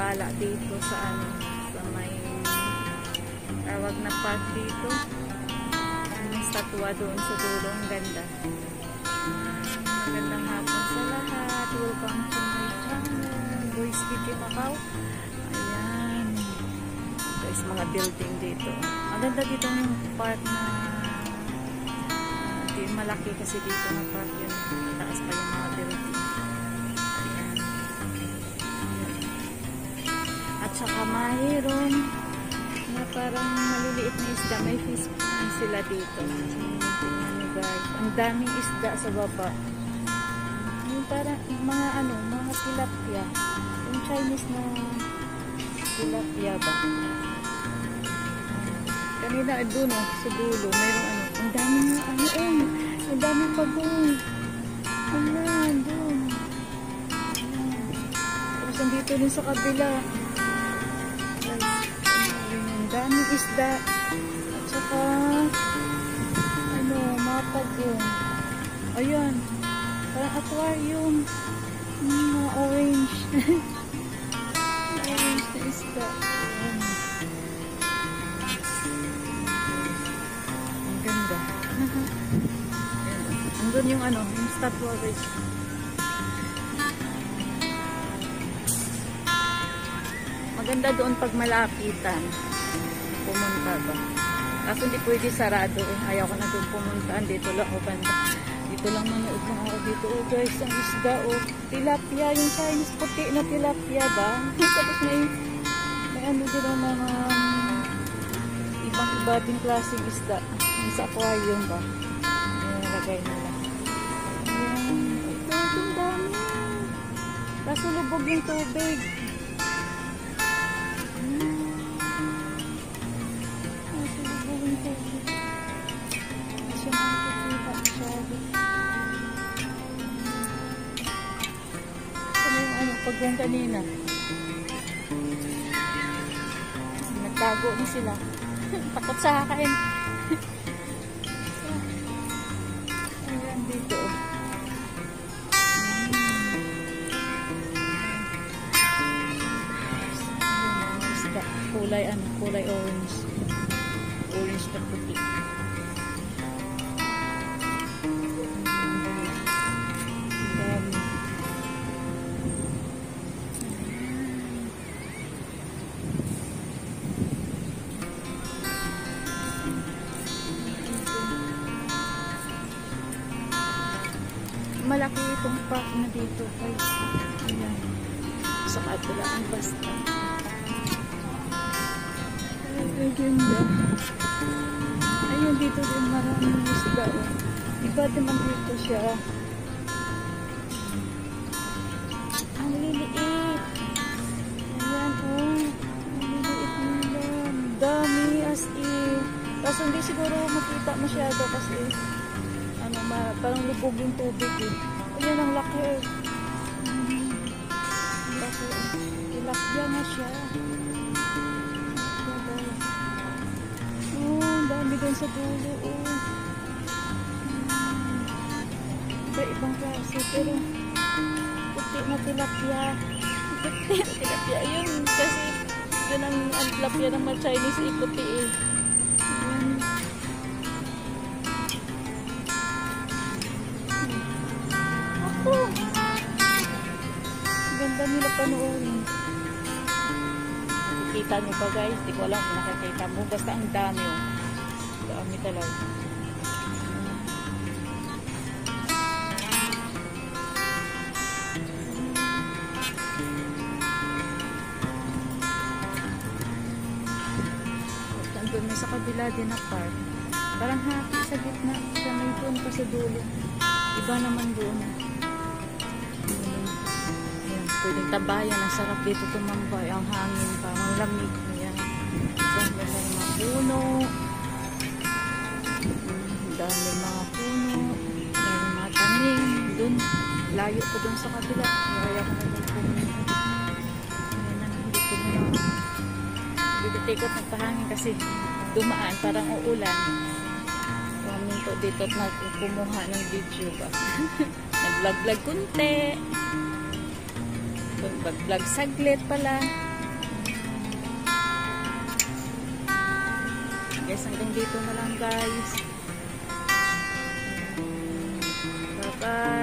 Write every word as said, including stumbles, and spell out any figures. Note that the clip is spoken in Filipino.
gala dito sa ano, sa may tawag na park dito. May statua doon sa dulo. Ang ganda. Magandang hapon sa lahat. Welcome to my channel. Bhoyskie, Macau. Ayan. Guys, mga building dito. Maganda dito yung park na uh, di malaki kasi dito na park yun. Taas pa yung mga building. Ayan. Ayan. At saka mayroon na parang maliliit na isda. May fish pond sila dito. Tingnan nyo guys. Ang daming isda sa baba. Yung parang mga ano, mga tilapia. Yung Chinese na tilapia ba? Kanina doon oh, sa dulo, mayroong ano. Ang daming ano eh. Ang daming bagong. Ayan, doon. Tapos nandito din sa kabila. Ang daming isda. At saka ano, mga pagong. Ayan. Parang aquarium. Hmm, mga orange. Orange na isda. Ayan. Ang ganda. Andun yung ano, yung statue guys. Maganda doon pag malapitan. Pumunta ba? Kaso hindi pwede sarado eh. Ayaw ko na doon pumuntaan. Dito lang o banda. Dito lang manood ng ako dito. Oh guys, ang isda oh. Tilapia. Yung Chinese puti na tilapia ba? Tapos may may ano din ang mga um, ibang iba din klaseng isda. Yung sa aquarium ba? Yung nilagay nila. Ayan. Ito, ang dami. Kaso lubog yung tubig. Pag yan kanina nagtago na sila. Takot sa akin. Ayan dito isda. Kulay ano, kulay orange. Orange na puti. Malaki itong park na dito guys. Ayan. Sa kabilaan basta. Ay, ganda. Ayun, dito din maraming isda. Oh. Iba naman dito siya. Ang liliit. Ayan, oh. Ang liliit nila. Dami as in. Kaso hindi siguro makita masyado kasi ano, ma parang lubog yung tubig eh. Ayan, ang laki eh. Hmm. Ang laki eh. Tilapia na siya. Oh, ang dami din sa dulo oh. Hmm. Iba ibang klase pero puti na tilapia. Puti na tilapia. Yun kasi yun ang, ang tilapia ng mga Chinese eh, puti eh. Ayan. Ganda nila panoorin. Nakikita nyo ba guys? Di ko alam kung nakikita mo. Basta ang dami oh. Dami talaga. Nandun may sa kabila din na park. Parang happy sa gitna. Sa may doon pa sa dulo. Iba naman doon. Pwedeng tabayan. Ang sarap dito tumambay. Ang hangin pa. Ang lamig. Ayan. Ang ganda ng mga puno. Ang dami mga puno. May mga tanim. Doon. Layo pa doon sa kabila. Kaya ko na doon pumunta. Ayan na. Hindi ko na. Dito tikot ng pahangin kasi dumaan. Parang uulan. Paminto dito at nagkumuha ng video ba. Nag-vlog-vlog kunti. Mag-vlog saglit pala. Guys, hanggang dito na lang guys. Bye-bye.